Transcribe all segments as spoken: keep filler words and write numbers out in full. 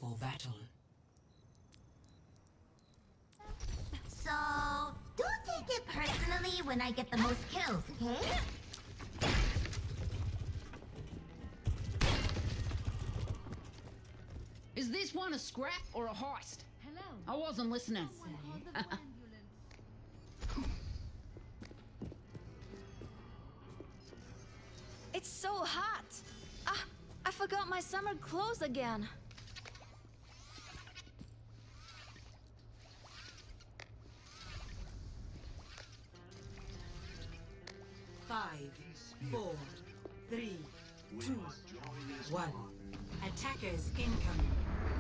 for battle. So, don't take it personally when I get the most kills, okay? Is this one a scrap or a heist? Hello. I wasn't listening. Someone call the ambulance. It's so hot. Ah, I forgot my summer clothes again. Five, four, three, two, one. Attackers incoming.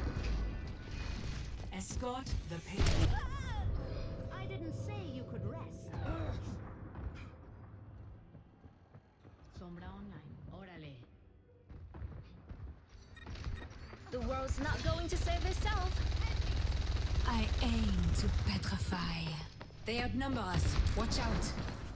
Escort the payload. I didn't say you could rest. Sombra online. Órale. The world's not going to save itself. I aim to petrify. They outnumber us. Watch out.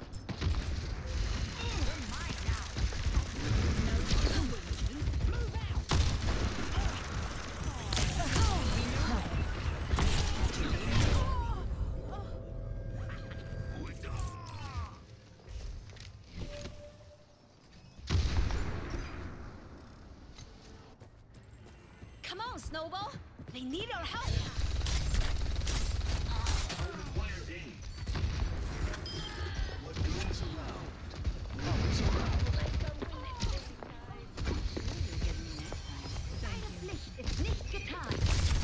Come on, Snowball. They need our help. What goes around comes around. Deine Pflicht ist nicht getan.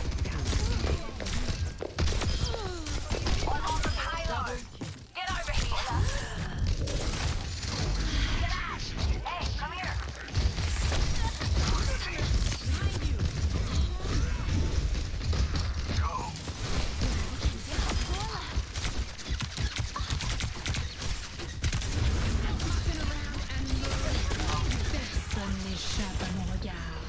On all the payload. Get over here. Slash. Hey, come here. Personne n'échappe à mon regard.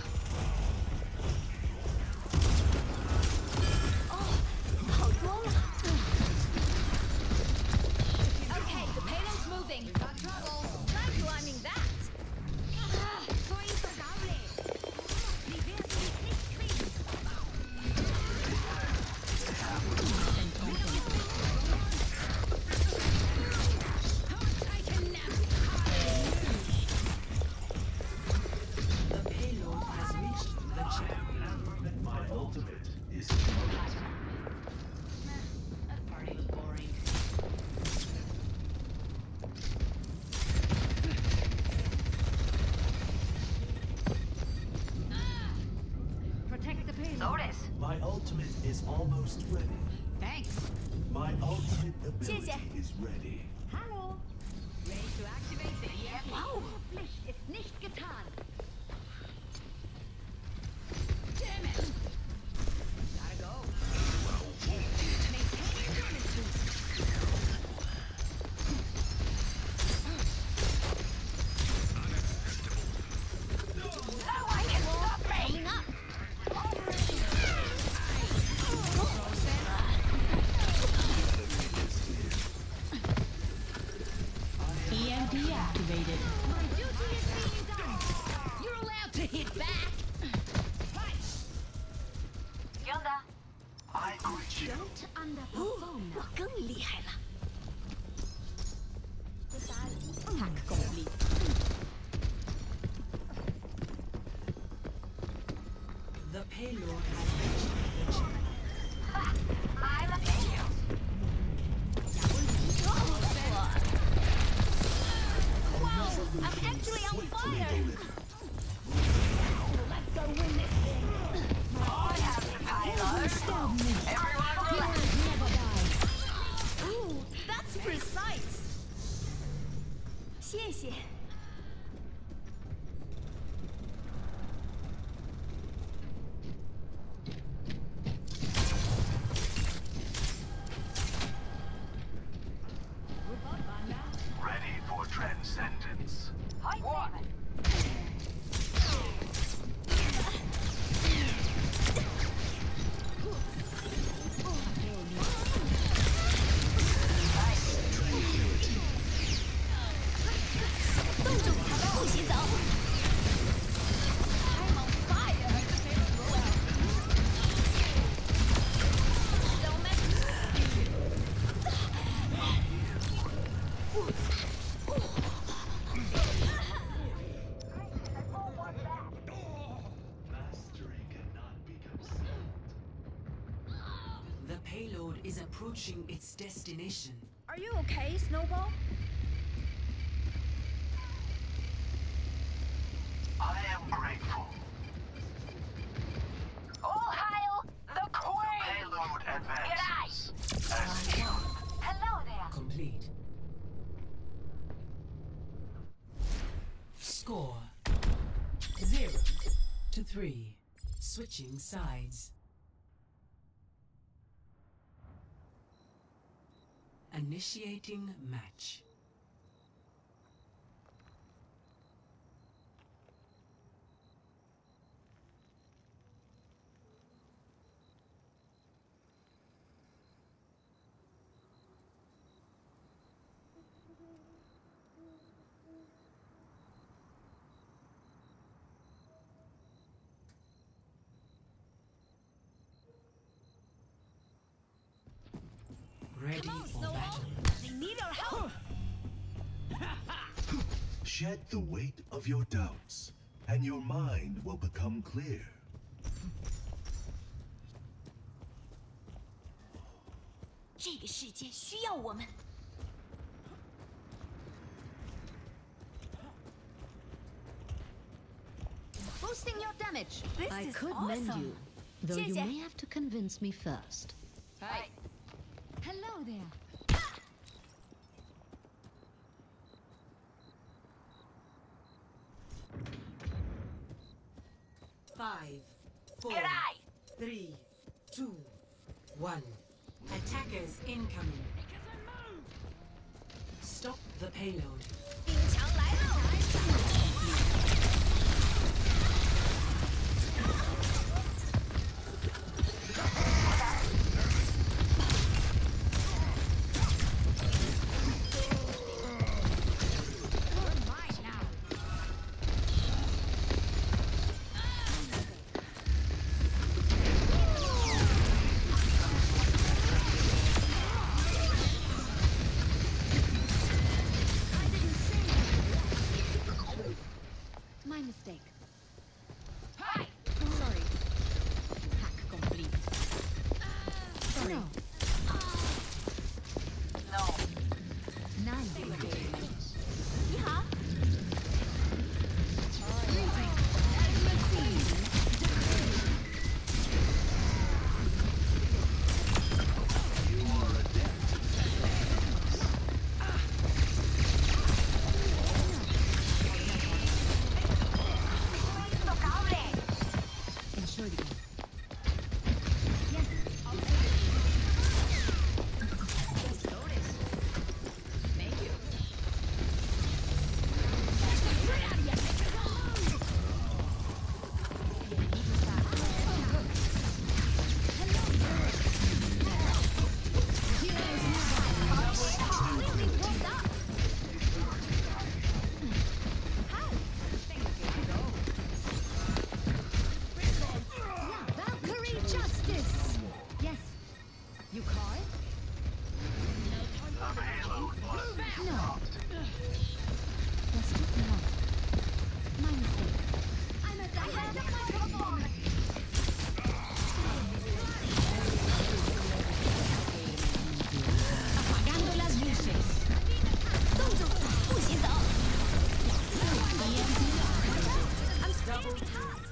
Okay, the payload's moving. Got trouble. Try climbing that. So infernale. Sie werden mich nicht kriegen. The payload has reached the champion. My ultimate is charged. That party was boring. Protect the payload. Notice. My ultimate is almost ready. Thanks. My ultimate ability 谢谢。 is ready. Hallo. Ready to activate the E M P. Wow. Pflicht ist nicht getan. Damn it! Gotta go. Maintain endurance boost. No one can stop me. Coming up. E M P activated. My duty is being done. You're allowed to hit back. Yonda. I greet you. Don't underperform now. 我更厉害了。 Hack complete. The payload has reached the champion. I'm a failure. Wow, I'm actually on fire. Let's go win this thing. I have the payload. Everyone relax. Ooh, that's precise. 谢谢。 Ready for transcendence. What? payload is approaching its destination. Are you okay, Snowball? I am grateful. All hail the Queen! Payload advances. As Hello there. Complete. Score zero to three. Switching sides. Initiating match. Ready for battle. They need our help. Shed the weight of your doubts, and your mind will become clear. Boosting your damage. This I is could awesome. mend you, though you 谢谢。 may have to convince me first. Hi. Hello there. Five, four, G'day. three, two, one. Attackers incoming. Stop the payload. 兵强来了。 My mistake. Hi. Sorry. Hack complete. Sorry. No. Nine. 你好。 Ensure the Valkyrie justice. Yes. You call it? No. Let's do it now. My mistake. I'm at the head of my performance. Apagando las luces. 动住，不许走。 I'm Double hot.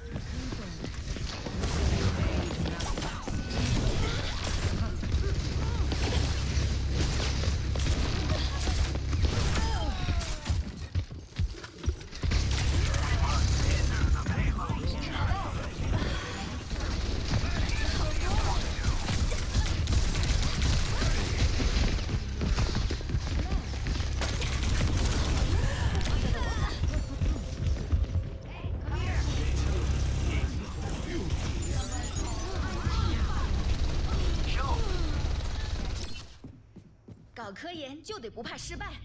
Come here. 搞科研就得不怕失败。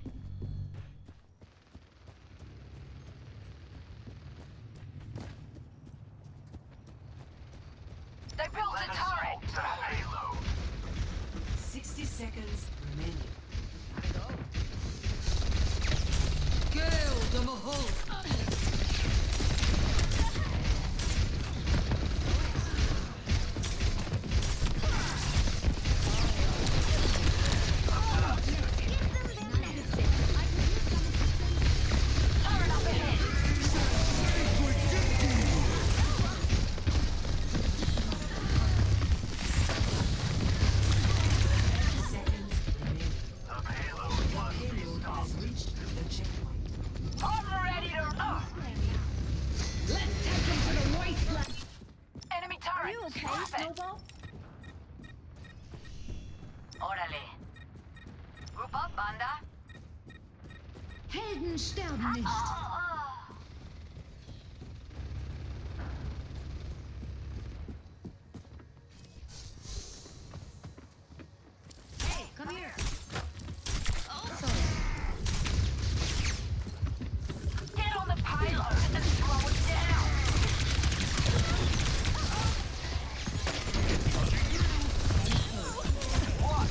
They built a turret. The payload. sixty seconds remaining. Gale de Mahol! okay, Snowball? Orderly. Group up, Banda. Helden sterben nicht. Hey, come here. Get on the payload and slow it down. What?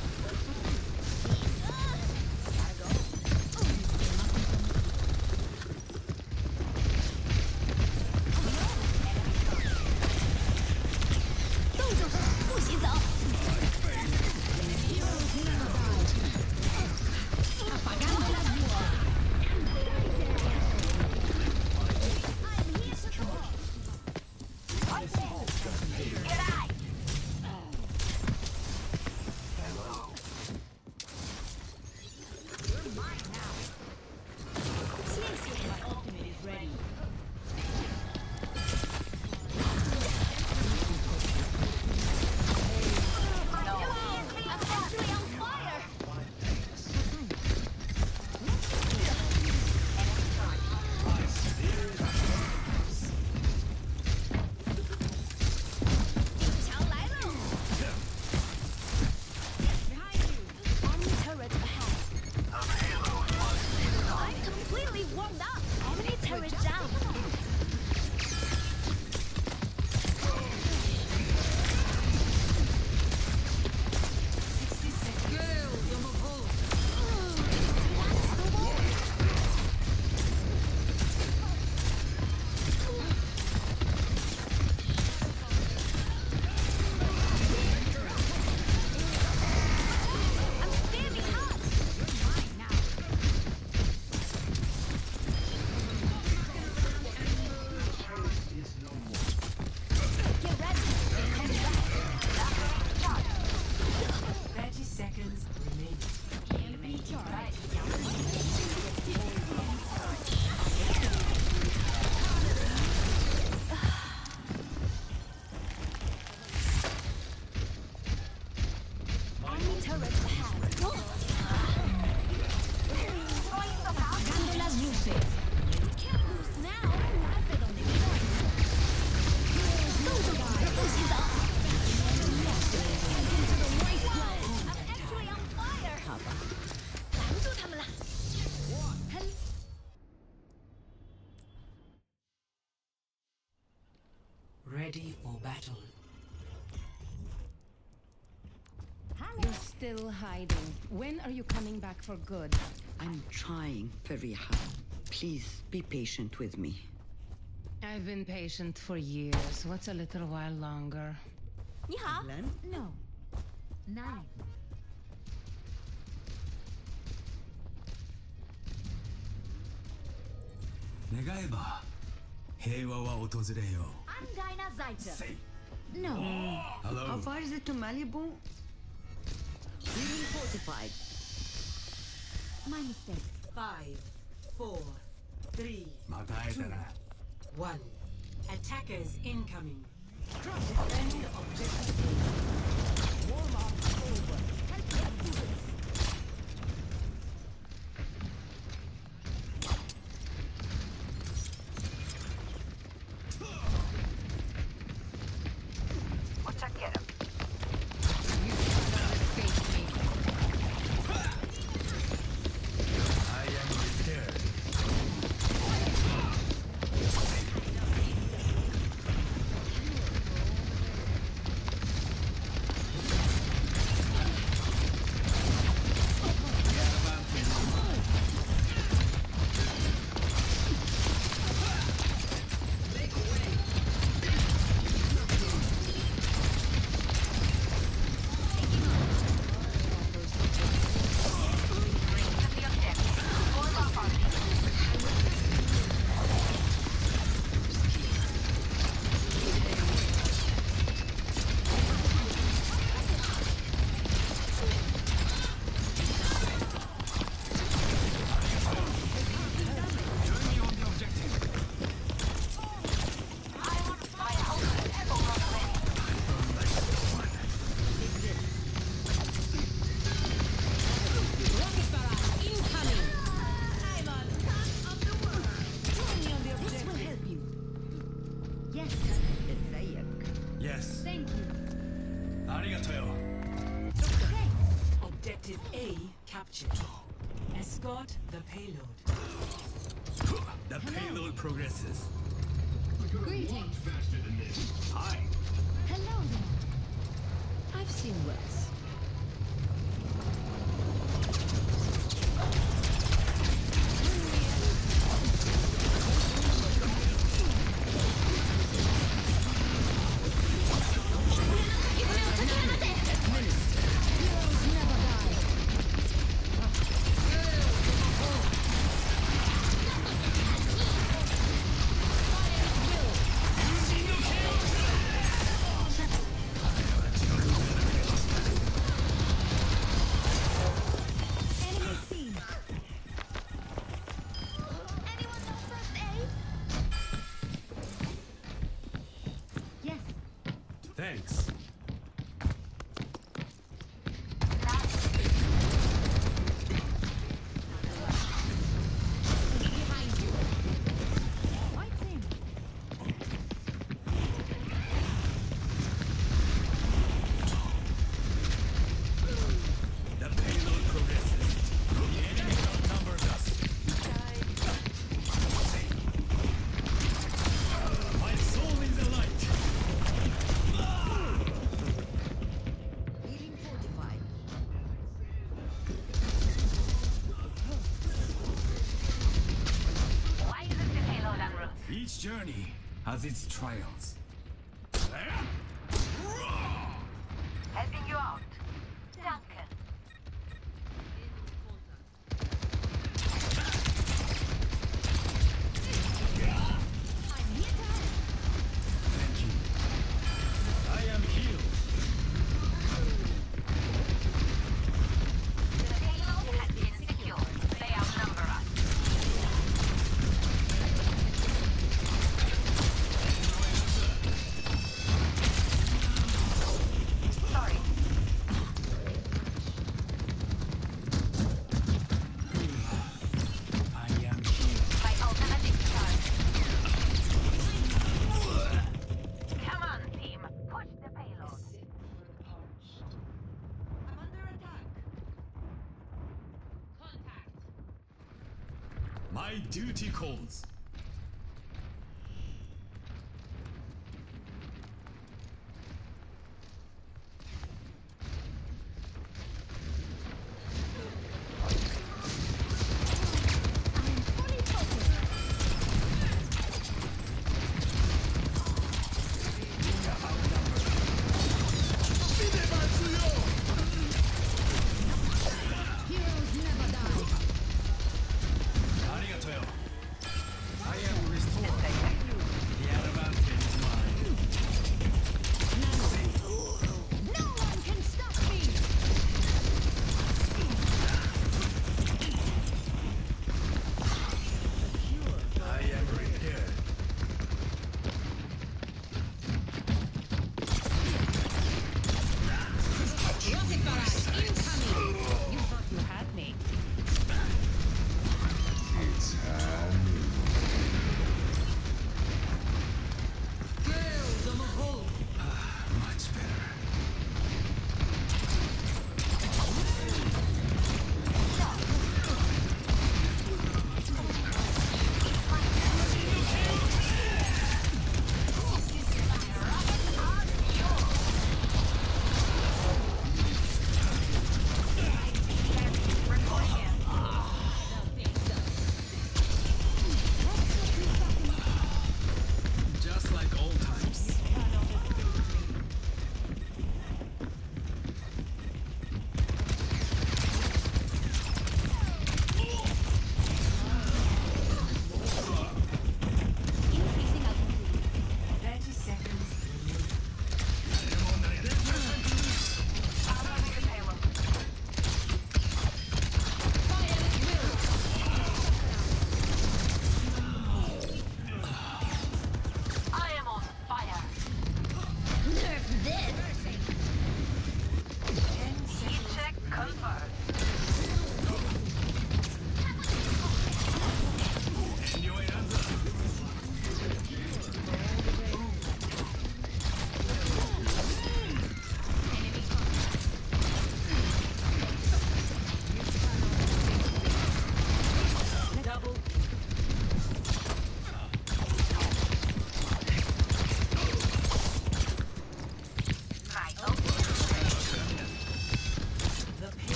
Ready for battle. You're still hiding. When are you coming back for good? I'm trying very hard. Please be patient with me. I've been patient for years. What's a little while longer? 你好 No. Nine. 願えば平和は訪れよ An deiner Seite. Say. No. Hello. How far is it to Malibu? Feeling fortified. My mistake. Five, four, three, また会えたな one. Attackers incoming. Defend objective A. Warm up over. Help them do this. Watch out, get him. You cannot escape me. I am prepared. Thank you. ありがとうよ。 Objective A captured. Escort the payload. The payload progresses. Greetings. Hi. Hello there. I've seen worse. Enemy seen. Anyone know first aid? Yes. Thanks. Behind you. Right thing. The payload progresses. The enemy outnumbers us. My soul is a light. Healing fortified. Why isn't the payload en route? Each journey has its trials. Helping you out. Duncan. Thank you. I am healed. The payload has been secured. They outnumber us. Sorry. I am healed. My ultimate is charged. Come on, team. Push the payload. I'm under attack. Contact. My duty calls. Heroes never die. ありがとうよ。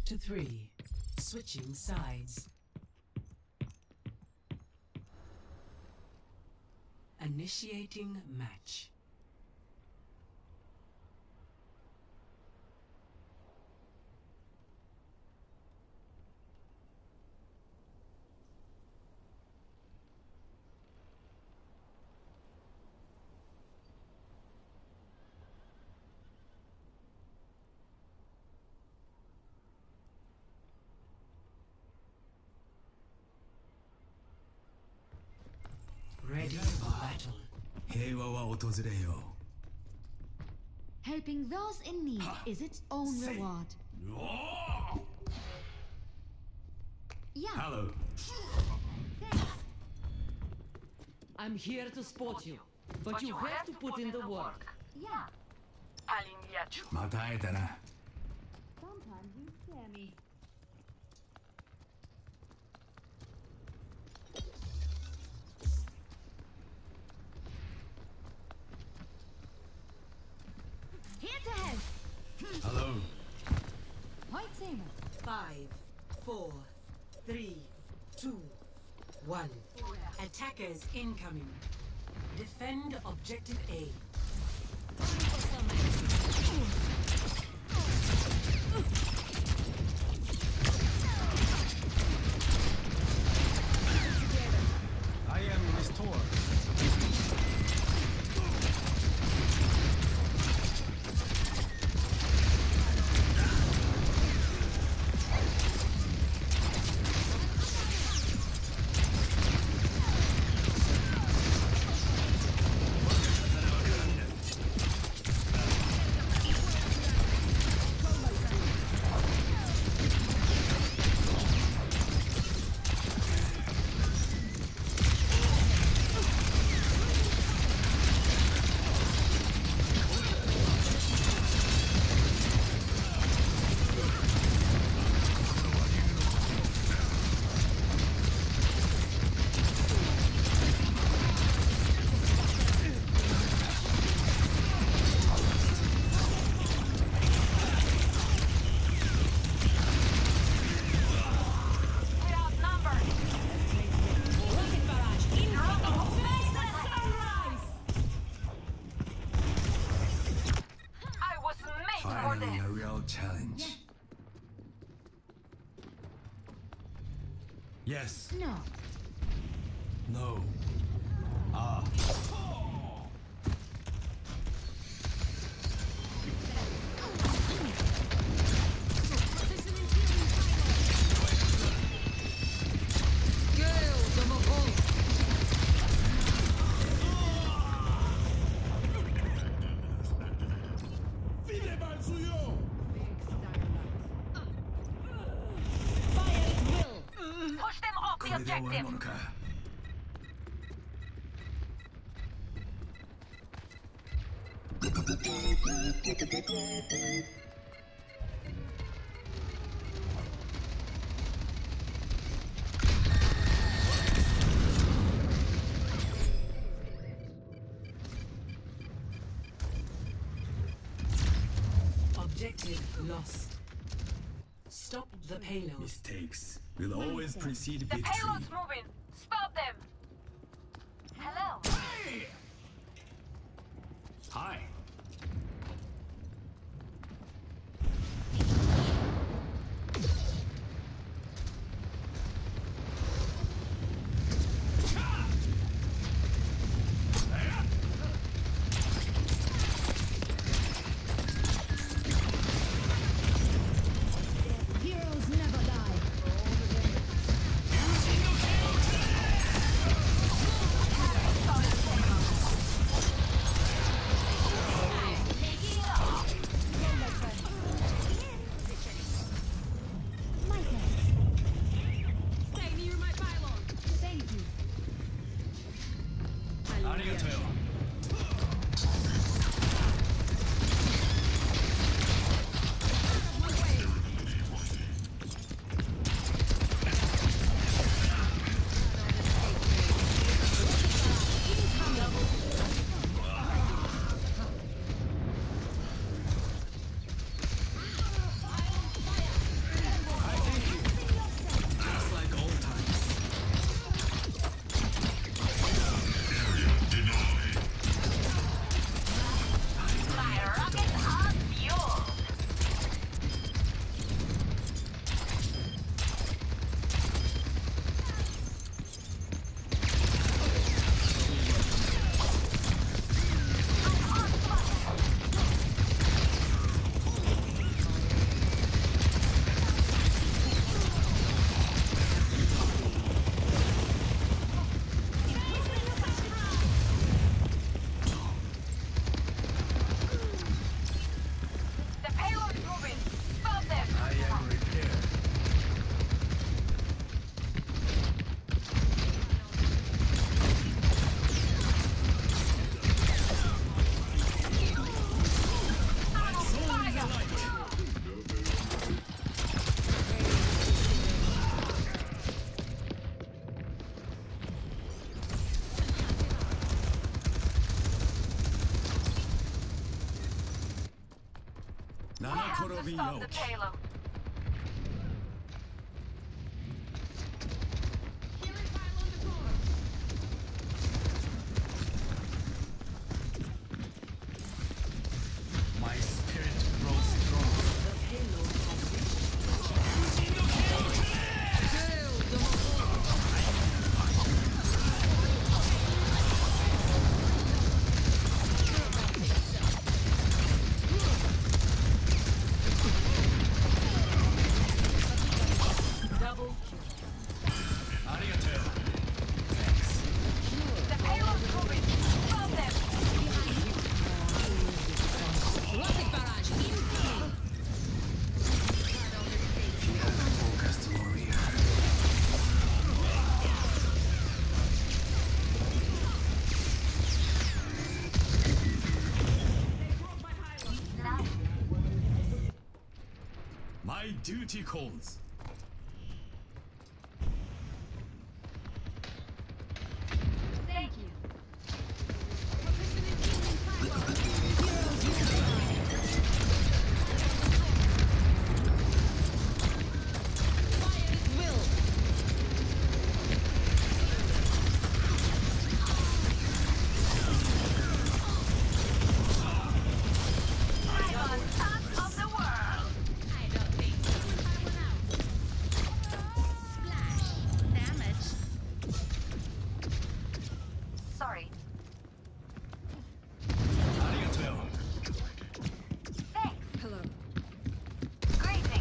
to three. Switching sides. Initiating match. Ready for battle. 平和は訪れよ Helping those in need is its own reward. う。お Yeah, Hello. thanks. I'm here to support you, but you have to put in the work. Yeah, Alinhate. また会えたな。 sometimes you scare me. Here to help. Hello. Point Saber. Five, four, three, two, one. Attackers incoming. Defend objective A. I am restored. We're outnumbered. Rocket barrage inbound. Sunrise. I was made for Finally, this. a real challenge. Yes. No. No. Ah. Push them off こ the れで終わる objective. ものか。 Objective lost. Stop the payload. Mistakes will always precede The victory. payload's moving. Stop them. Hello. Hi. Heroes never die. My turn. Stay near my pylon. Thank you. ありがとうよ。 Fire! have to stop the payload. My spirit grows strong. The payload has reached double kill. Arigato. The payload's moving. Stop them. Rocket barrage incoming! Focused warrior. My duty calls. Thank you. I'm on top of the world. I don't think so. I went out. Splash. Damage. Sorry. Arigato. Thanks. Hello. Greetings.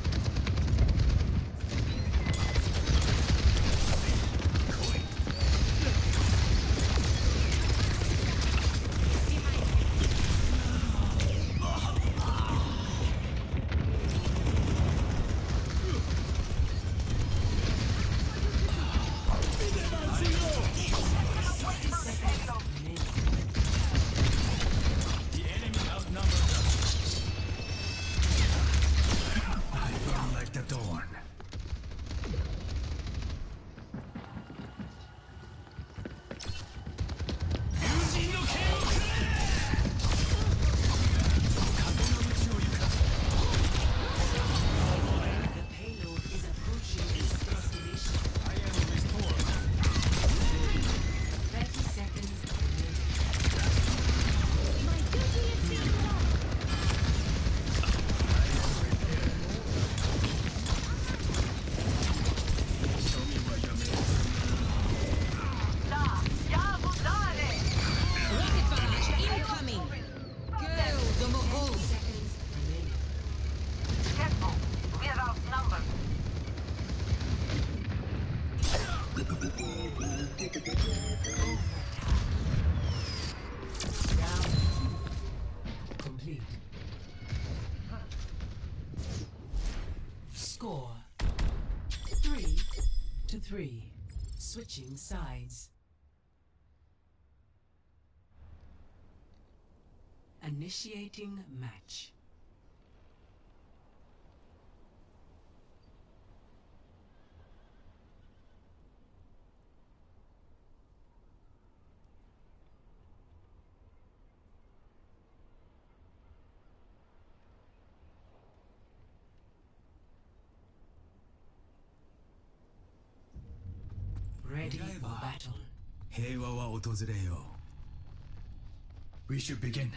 The enemy outnumbered us. I burn like the dawn. Using no kill. the payload is approaching its destination. I am restored. thirty seconds remaining. My duty is still on. Show me what you're made of. Da. Ya budare. Rocket barrage incoming! Kill the Mongols! Seconds remaining. Careful. We're outnumbered. Round complete. Score three to three. Switching sides. Initiating match. Ready for battle. 平和は訪れよう。We should begin.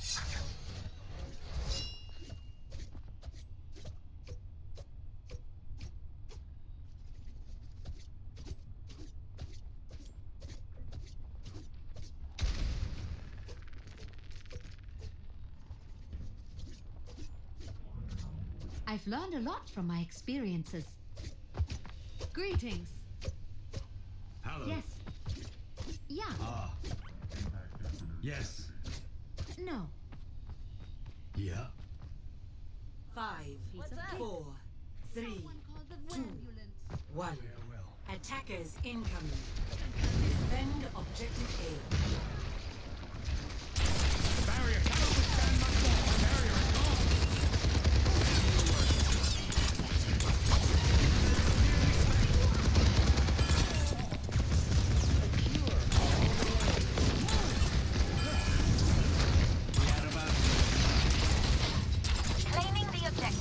I've learned a lot from my experiences. Greetings. Hello. Yes. Yeah. Ah. Yes. No. Yeah. Five, What's up? four, three, Call the two, one. Farewell. Attackers incoming. Defend objective A. Barrier cannot withstand much more. Barrier is gone. Claiming the objective.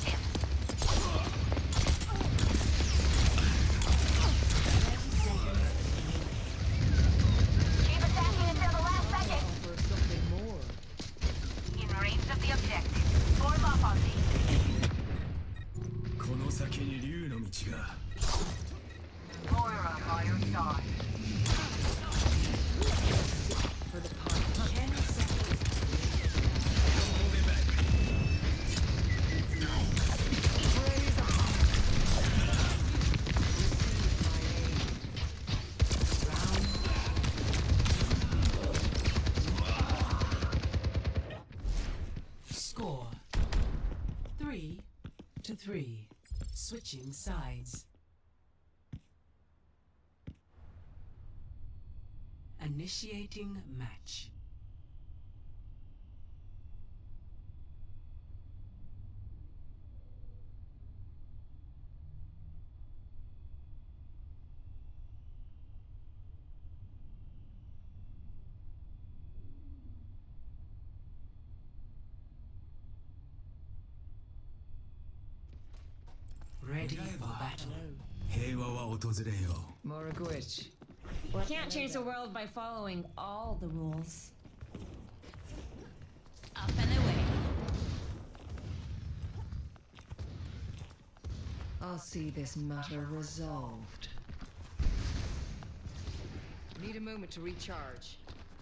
この先に竜の道が。 Moira by your side. Ten seconds. Score three to three. Switching sides. Initiating match. Ready for battle. 平和は訪れよう。 Moragwitch. We can't change the world by following all the rules. Up and away. I'll see this matter resolved. Need a moment to recharge.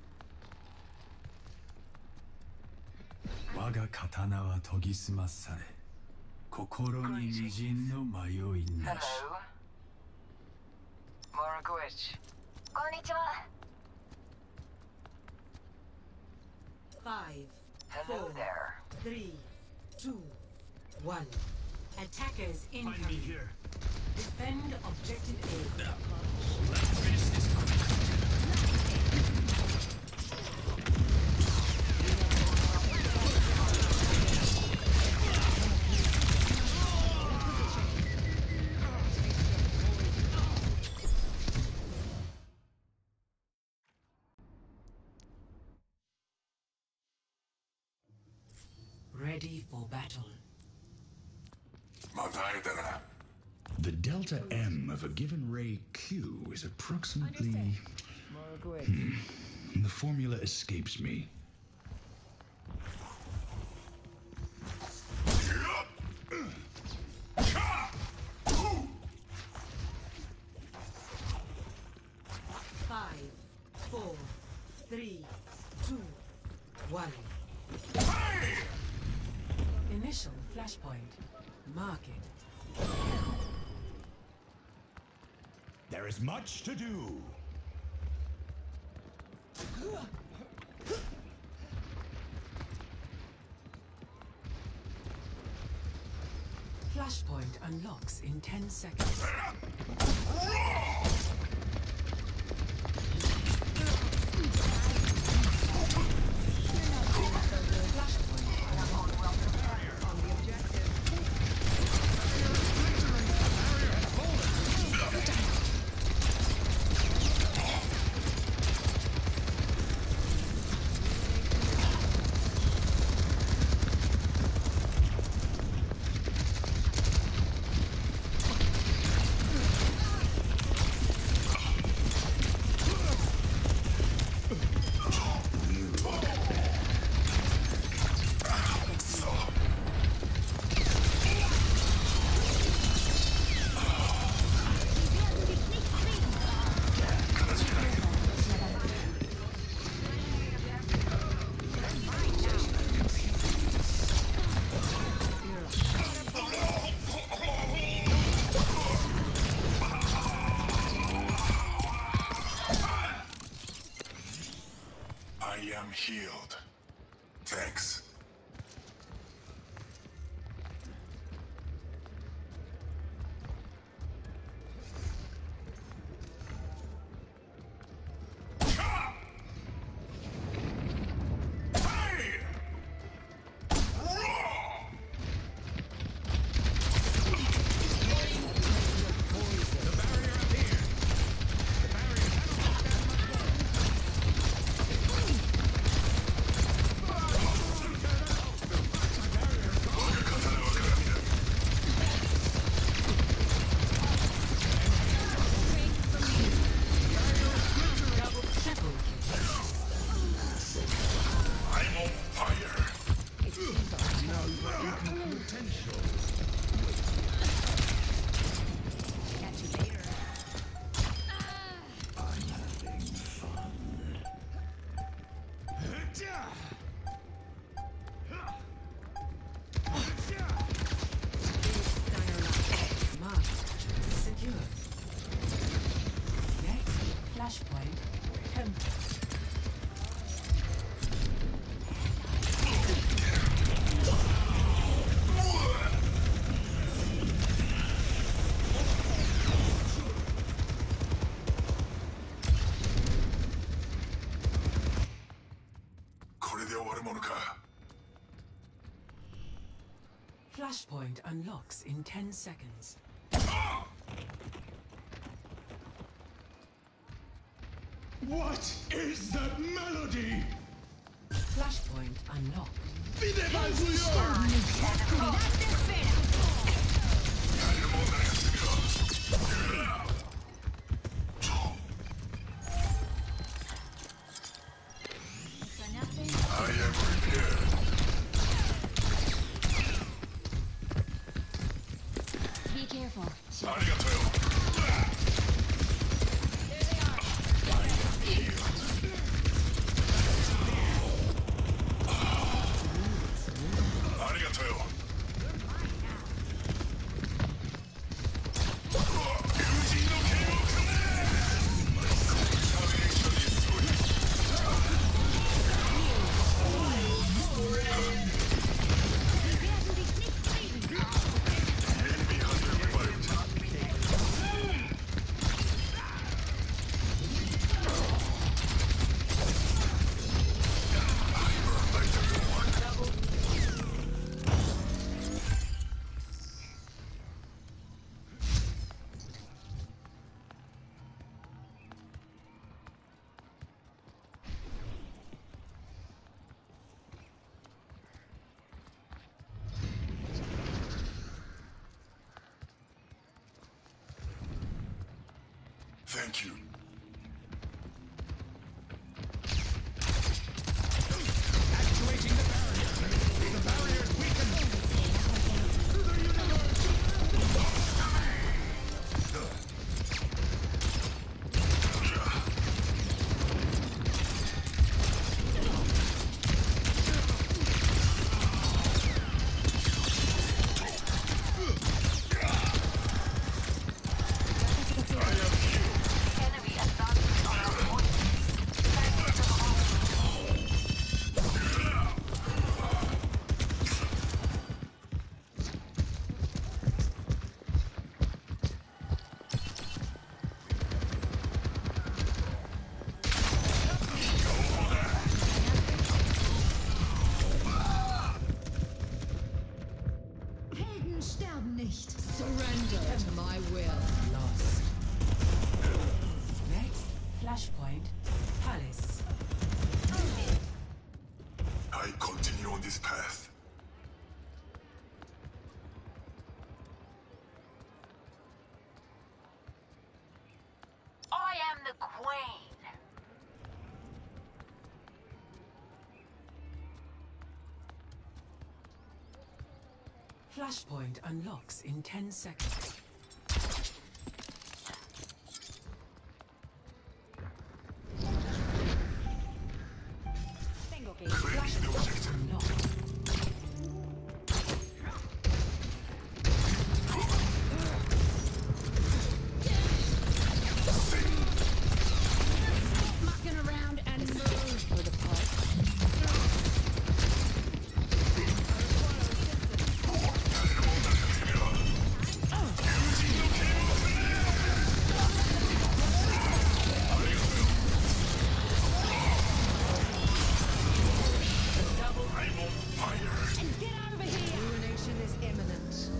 我が刀は研ぎ澄まされ、心に微塵の迷いなし。 Hello. Moragwitch. こんにちは。 Five, Hello four, there. three, two, one. Attackers Find me incoming. here. Defend objective A. Let's finish this quick. Ready for battle. The delta M of a given ray Q is approximately... Moragwitch. Hmm. The formula escapes me. Five, four, three, two, one. Initial flashpoint. Mark it. There is much to do. Flashpoint unlocks in ten seconds. I'm healed. Thanks. Flashpoint unlocks in ten seconds. What is that melody? Flashpoint unlocked. I am prepared. Be careful. Arigato. Arigato. Thank you. Activating the barrier. The barrier's weakened. To the universe. Helden sterben nicht. Surrender to my will. Lost. Next, Flashpoint Palace. I continue on this path. I am the queen. Flashpoint unlocks in ten seconds. Claiming the objective. Unlocked. Mucking around and move for the part. I'm on fire. And get out of here! Ruination is imminent.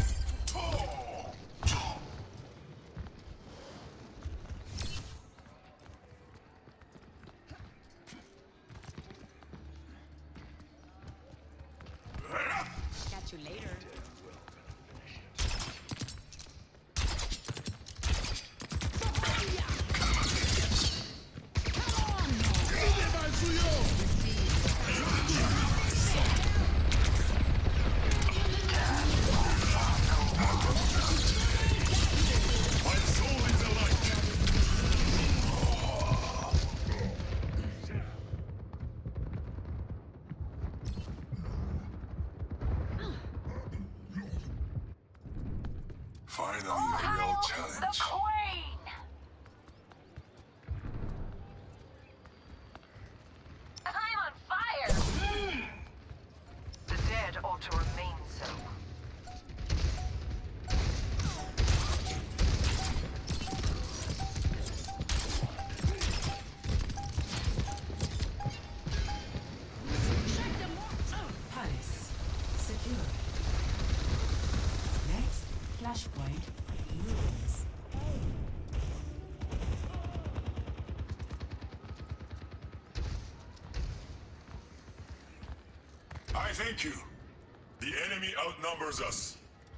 Catch you later. My soul is alight. Finally, a real The challenge. queen. I'm on fire. The dead ought to remain so. Palace secure. Flashpoint ruins. I thank you. The enemy outnumbers us.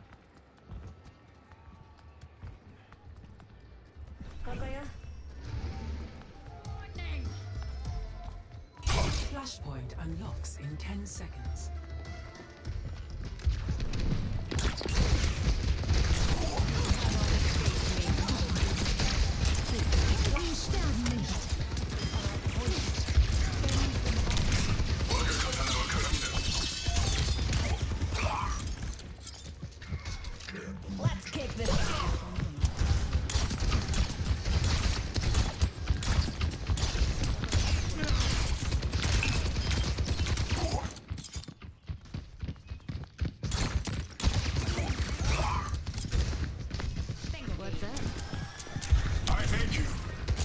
Flashpoint unlocks in ten seconds. Let's kick this ass. What's up? I thank you.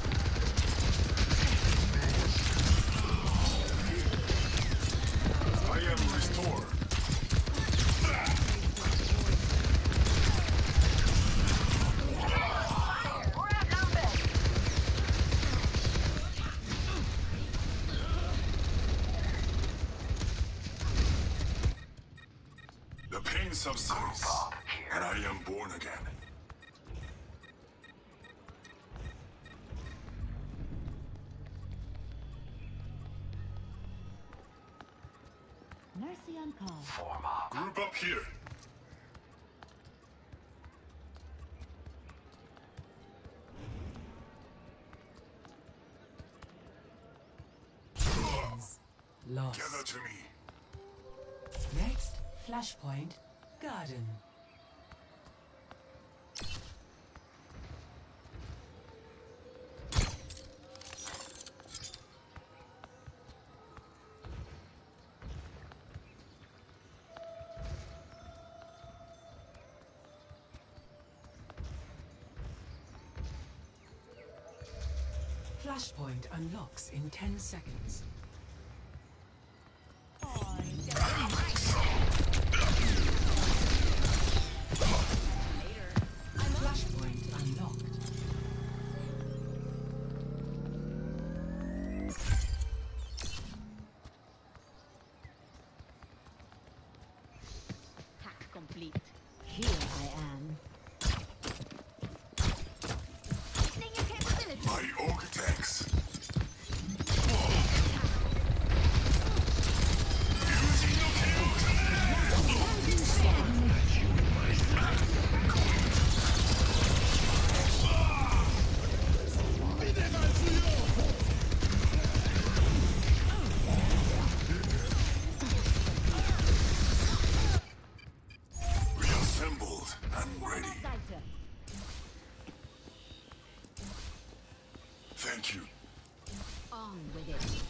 I am restored. We're outnumbered. The pain subsides, and I am born again. Mercy on call. Form up. Group up here. Lost. Gather to me. Next, Flashpoint Garden. Flashpoint unlocks in ten seconds. Flashpoint unlocked. Hack complete. Here I am. Opening your capability. My oak tanks. Reassembled and ready. Thank you. On with it.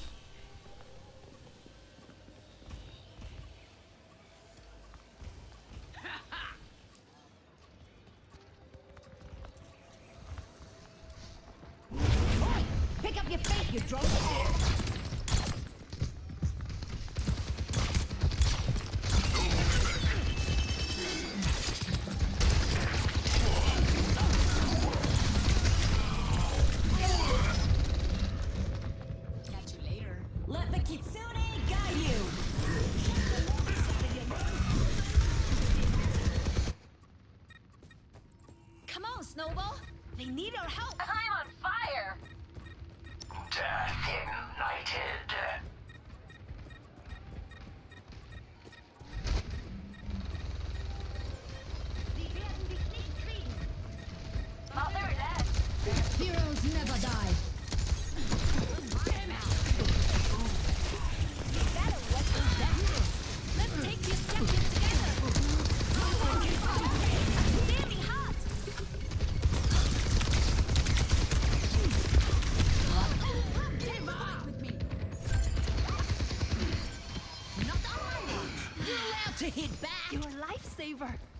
Pick up your fate, you drunk! Catch you later. Let the Kitsune guide you. Come on, Snowball. They need our help. I'm on fire. Death ignited. Mother dead. Heroes never die. Let's take this champion together. Standing hot. Get right with me. Not on my watch. You're allowed to hit back. You're a lifesaver.